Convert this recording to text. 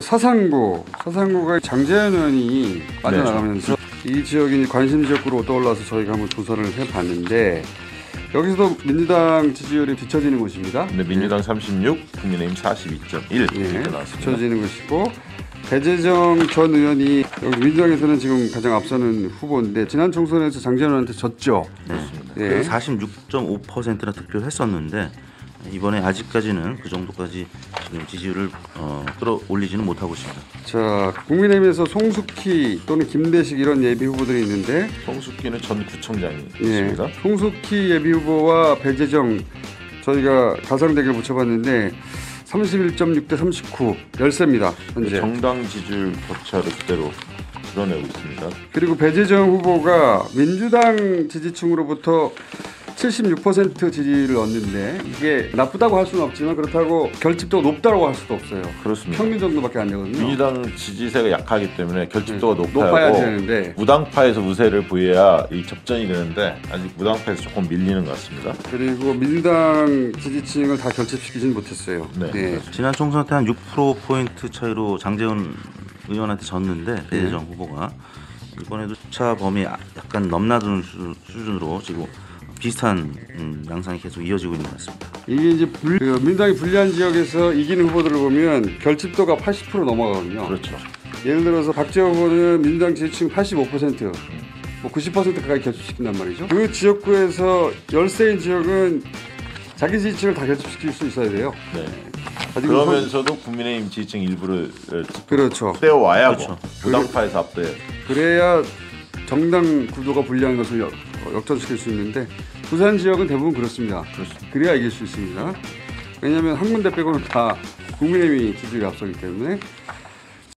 사상구가 장재현 의원이 빠져나가면서 이 지역이 관심 지역구로 떠올라서 저희가 한번 조사를 해봤는데 여기서도 민주당 지지율이 뒤처지는 곳입니다. 네, 민주당 36, 국민의힘 42.1 이렇게 나왔습니다. 뒤처지는 곳이고 배재정 전 의원이 여기 민주당에서는 지금 가장 앞서는 후보인데 지난 총선에서 장재현 의원한테 졌죠. 그렇습니다. 네. 46.5%나 득표를 했었는데 이번에 아직까지는 그 정도까지 지금 지지율을 끌어올리지는 못하고 있습니다. 자, 국민의힘에서 송숙희 또는 김대식 이런 예비 후보들이 있는데 송숙희는 전 구청장이 있습니다. 송숙희 예비 후보와 배재정 저희가 가상 대결 붙여봤는데 31.6 대 39 열세입니다. 현재. 정당 지지율 격차를 그대로 드러내고 있습니다. 그리고 배재정 후보가 민주당 지지층으로부터 76% 지지를 얻는데 이게 나쁘다고 할 수는 없지만 그렇다고 결집도가 높다고 할 수도 없어요. 그렇습니다. 평균 정도밖에 안 되거든요. 민주당 지지세가 약하기 때문에 결집도가 높아야 높아야 되는데 무당파에서 우세를 보여야 이 접전이 되는데 아직 무당파에서 조금 밀리는 것 같습니다. 그리고 민주당 지지층을 다 결집시키지는 못했어요. 네. 지난 총선 때 한 6%포인트 차이로 장재원 의원한테 졌는데 배재정 후보가 이번에도 차 범위 약간 넘나드는 수준으로 지금 비슷한 양상이 계속 이어지고 있는 것 같습니다. 이게 이제 민주당이 불리한 지역에서 이기는 후보들을 보면 결집도가 80% 넘어가거든요. 그렇죠. 예를 들어서 박지원 후보는 민주당 지지층 85%, 뭐 90% 가까이 결집시킨단 말이죠. 그 지역구에서 열세인 지역은 자기 지지층을 다 결집시킬 수 있어야 돼요. 네. 그러면서도 국민의힘 지지층 일부를 그렇죠. 떼어와야 그렇죠. 무당파에서 압도해. 그래야 정당 구도가 불리한 것을 역전시킬 수 있는데 부산 지역은 대부분 그렇습니다. 그래야 이길 수 있습니다. 왜냐하면 한 군데 빼고는 다 국민의힘이 지지율이 앞서기 때문에